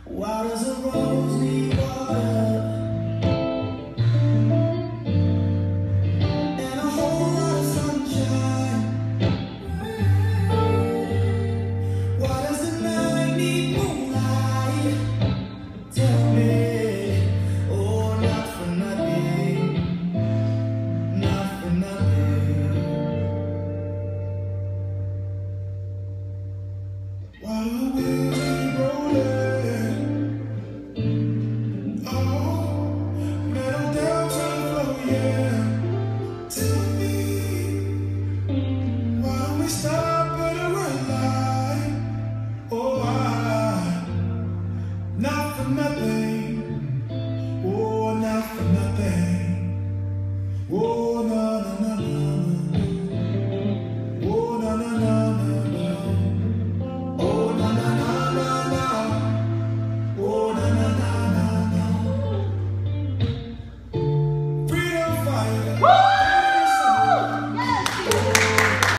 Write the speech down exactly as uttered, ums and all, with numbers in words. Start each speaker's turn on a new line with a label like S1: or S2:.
S1: Why does a rose need water and a whole lot of sunshine? Why does the night need moonlight? Tell me, oh, not for nothing, not for nothing. Why do we keep rolling? Oh, metal down to the floor, yeah. Tell me, why don't we stop at a red light? Oh, I, not for nothing. Oh, not for nothing. Oh.